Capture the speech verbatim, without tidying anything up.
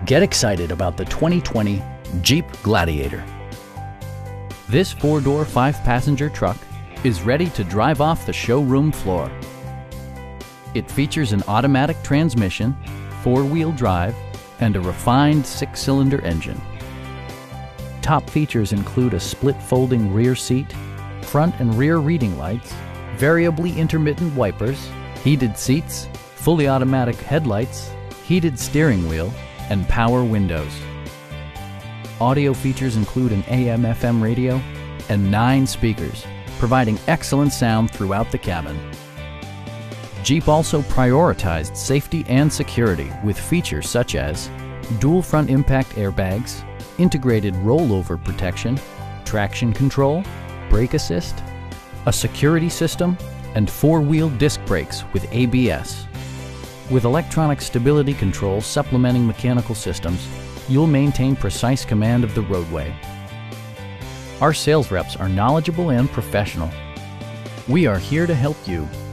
Get excited about the twenty twenty Jeep Gladiator. This four-door, five-passenger truck is ready to drive off the showroom floor. It features an automatic transmission, four-wheel drive, and a refined six-cylinder engine. Top features include a split folding rear seat, front and rear reading lights, variably intermittent wipers, heated seats, fully automatic headlights, heated steering wheel, and power windows. Audio features include an A M F M radio and nine speakers, providing excellent sound throughout the cabin. Jeep also prioritized safety and security with features such as dual front impact airbags, integrated rollover protection, traction control, brake assist, a security system, and four-wheel disc brakes with A B S. With electronic stability control supplementing mechanical systems, you'll maintain precise command of the roadway. Our sales reps are knowledgeable and professional. We are here to help you.